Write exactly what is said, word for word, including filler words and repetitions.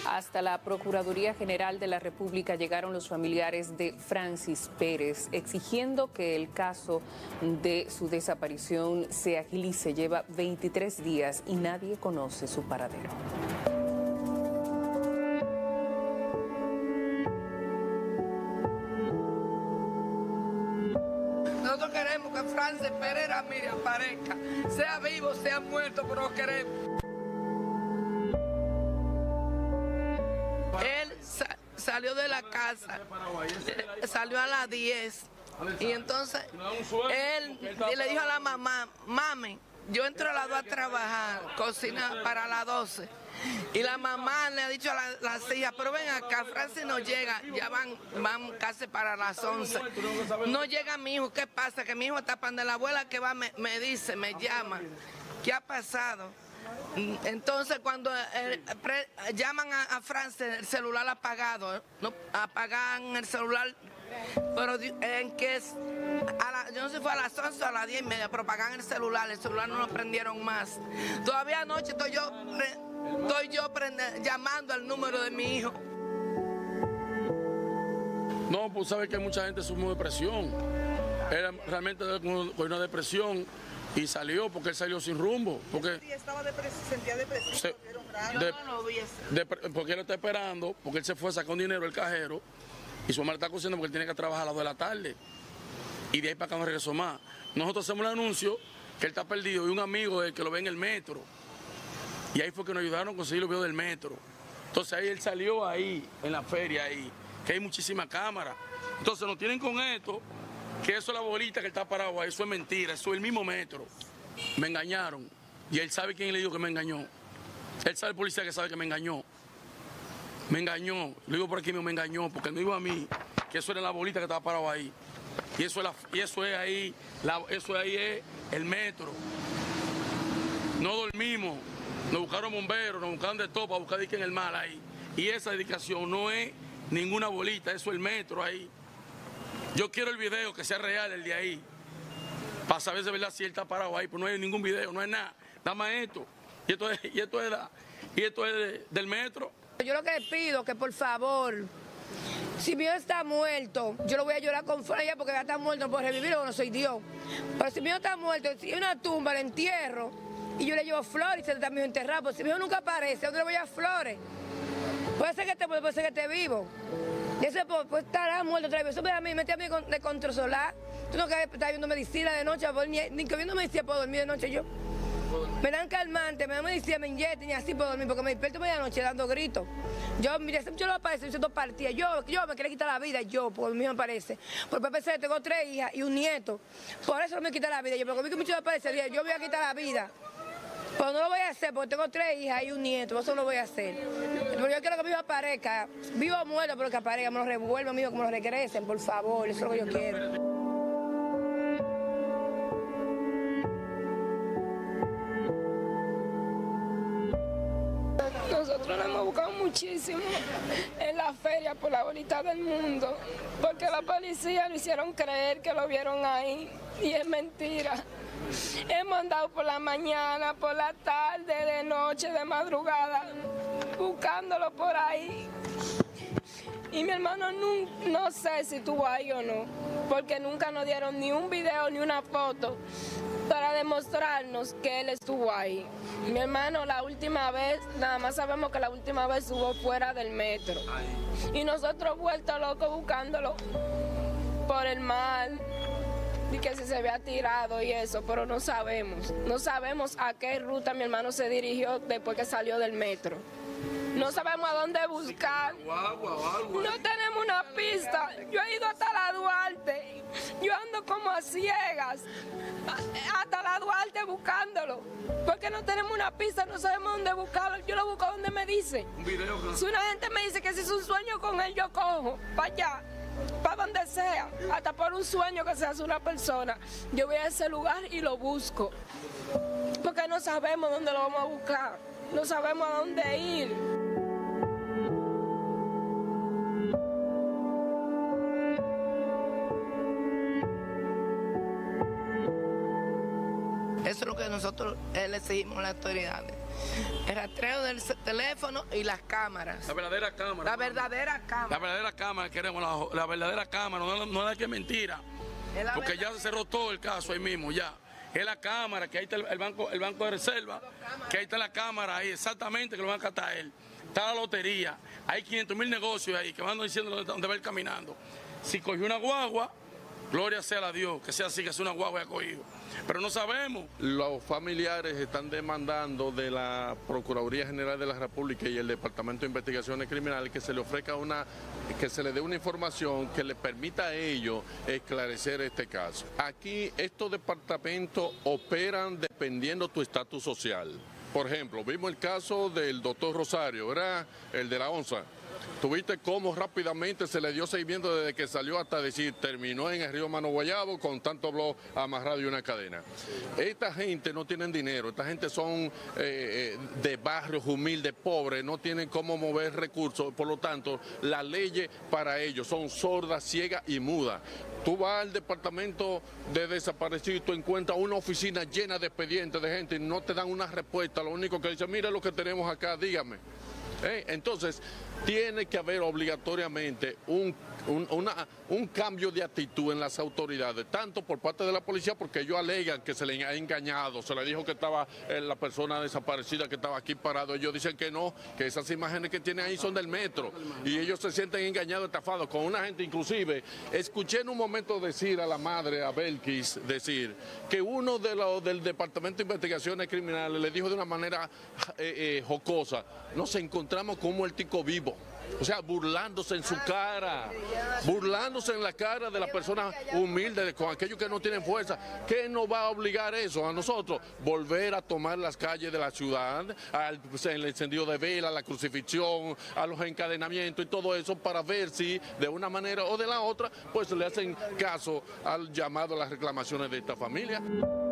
Hasta la Procuraduría General de la República llegaron los familiares de Francis Pérez, exigiendo que el caso de su desaparición se agilice. Lleva veintitrés días y nadie conoce su paradero. Nosotros queremos que Francis Pérez Ramírez aparezca, sea vivo, sea muerto, pero lo queremos. Él sa salió de la casa, salió a las diez, y entonces él le dijo a la mamá: mami, yo entro a las dos a trabajar, cocina para las doce. Y la mamá le ha dicho a la, las hijas: pero ven acá, Francis no llega, ya van, van casi para las once. No llega mi hijo, ¿qué pasa? Que mi hijo está para la abuela que va, me, me dice, me llama, ¿qué ha pasado? Entonces cuando eh, pre, llaman a, a Francis, el celular apagado, no, apagan el celular, pero en que es, a la, yo no sé si fue a las once o a las diez y media, pero apagan el celular, el celular no lo prendieron más. Todavía anoche estoy yo... Re, Estoy yo prende, llamando al número de mi hijo. No, pues sabe que mucha gente sufre depresión. Él realmente con una depresión y salió porque él salió sin rumbo. Porque sí, estaba depres sentía depresión. Se, de, no lo vi de, porque él está esperando, porque él se fue a sacar un dinero del cajero y su mamá está cociendo porque él tiene que trabajar a las dos de la tarde. Y de ahí para acá no regresó más. Nosotros hacemos el anuncio que él está perdido y un amigo de él que lo ve en el metro. Y ahí fue que nos ayudaron a conseguir los videos del metro. Entonces ahí él salió ahí, en la feria ahí, que hay muchísimas cámaras. Entonces nos tienen con esto, que eso es la bolita que está parado ahí, eso es mentira, eso es el mismo metro. Me engañaron. Y él sabe quién le dijo que me engañó. Él sabe el policía que sabe que me engañó. Me engañó, lo digo por aquí mismo, me engañó, porque no dijo a mí que eso era la bolita que estaba parado ahí. Y eso es, la, y eso es ahí, la, eso ahí es el metro. No dormimos. Nos buscaron bomberos, nos buscaron de todo para buscar en el mar ahí. Y esa dedicación no es ninguna bolita, eso es el metro ahí. Yo quiero el video que sea real, el de ahí, para saber de verdad si él está parado ahí, pero no hay ningún video, no hay nada, nada más esto. Y esto es, y esto es, la, y esto es de, del metro. Yo lo que le pido que por favor, si mi hijo está muerto, yo lo voy a llorar con furia porque ya está muerto, no puedo revivir o no soy Dios. Pero si mi hijo está muerto, si hay una tumba, le entierro. Y yo le llevo flores y se está mi hijo enterrado. Pues si mi hijo nunca aparece, ¿dónde le voy a flores? Puede ser que esté, puede ser que esté vivo. Y eso pues estará muerto otra vez. Eso me da a mí, me tiene a mí de control solar. Tú no que estar viendo medicina de noche, ni, ni que viendo medicina puedo dormir de noche yo. Me dan calmante, me dan medicina, me inyectan y así puedo dormir, porque me despierto medianoche dando gritos. Yo, mira, ese muchacho no aparece, yo dos partidas. Yo, yo me quiero quitar la vida, yo, porque mi hijo me aparece. Porque pensé que tengo tres hijas y un nieto. Por eso no me quita la vida. Yo, porque mi muchacho no aparece, yo voy a quitar la vida. Pero no lo voy a hacer porque tengo tres hijas y un nieto, eso no lo voy a hacer. Pero yo quiero que mi hijo aparezca, vivo o muerto, pero que aparezca, me lo revuelvan, mi hijo, que me lo regresen, por favor, eso es lo que yo quiero. Nosotros lo hemos buscado muchísimo en la feria por la bolita del mundo, porque la policía lo hicieron creer que lo vieron ahí y es mentira. Hemos andado por la mañana, por la tarde, de noche, de madrugada, buscándolo por ahí. Y mi hermano no, no sé si estuvo ahí o no, porque nunca nos dieron ni un video ni una foto para demostrarnos que él estuvo ahí. Mi hermano la última vez, nada más sabemos que la última vez estuvo fuera del metro. Y nosotros vueltos locos buscándolo por el mar. Y que si se había tirado y eso, pero no sabemos. No sabemos a qué ruta mi hermano se dirigió después que salió del metro. No sabemos a dónde buscar. No tenemos una pista. Yo he ido hasta la Duarte. Yo ando como a ciegas. Hasta la Duarte buscándolo. Porque no tenemos una pista, no sabemos dónde buscarlo. Yo lo busco donde me dice. Si una gente me dice que si es un sueño con él, yo cojo para allá. Para donde sea, hasta por un sueño que se hace una persona, yo voy a ese lugar y lo busco, porque no sabemos dónde lo vamos a buscar, no sabemos a dónde ir. Eso es lo que nosotros le exigimos a las autoridades. el rastreo del teléfono y las cámaras. La verdadera cámara. La verdadera cámara. La verdadera cámara, queremos la, la verdadera cámara, no, no es que mentira. Es porque ya se cerró todo el caso ahí mismo, ya. Es la cámara, que ahí está el, el banco el banco de reserva, que ahí está la cámara, ahí exactamente que lo van a catar él. Está la lotería, hay quinientos mil negocios ahí que van diciendo dónde va a ir caminando. Si cogió una guagua, gloria sea a Dios, que sea así, que sea una guagua haya cogido. Pero no sabemos. Los familiares están demandando de la Procuraduría General de la República y el Departamento de Investigaciones Criminales que se le ofrezca una, que se le dé una información que le permita a ellos esclarecer este caso. Aquí estos departamentos operan dependiendo tu estatus social. Por ejemplo, vimos el caso del doctor Rosario, ¿verdad? El de la onza. Tuviste cómo rápidamente se le dio seguimiento desde que salió hasta decir, terminó en el río Mano Guayabo con tanto blog amarrado y una cadena. Esta gente no tienen dinero, esta gente son eh, de barrios humildes, pobres, no tienen cómo mover recursos, por lo tanto, las leyes para ellos son sordas, ciegas y mudas. Tú vas al departamento de desaparecidos y tú encuentras una oficina llena de expedientes de gente y no te dan una respuesta, lo único que dicen, mira lo que tenemos acá, dígame. ¿Eh? Entonces, tiene que haber obligatoriamente un, un, una, un cambio de actitud en las autoridades, tanto por parte de la policía, porque ellos alegan que se le ha engañado, se le dijo que estaba eh, la persona desaparecida que estaba aquí parado, ellos dicen que no, que esas imágenes que tienen ahí son del metro, y ellos se sienten engañados, estafados, con una gente inclusive. Escuché en un momento decir a la madre, a Belkis, decir que uno de los del Departamento de Investigaciones Criminales le dijo de una manera eh, eh, jocosa, nos encontramos como el tico vivo. O sea, burlándose en su cara, burlándose en la cara de las personas humildes, con aquellos que no tienen fuerza. ¿Qué nos va a obligar eso a nosotros? Volver a tomar las calles de la ciudad, al el encendido de vela, la crucifixión, a los encadenamientos y todo eso, para ver si de una manera o de la otra, pues le hacen caso al llamado a las reclamaciones de esta familia.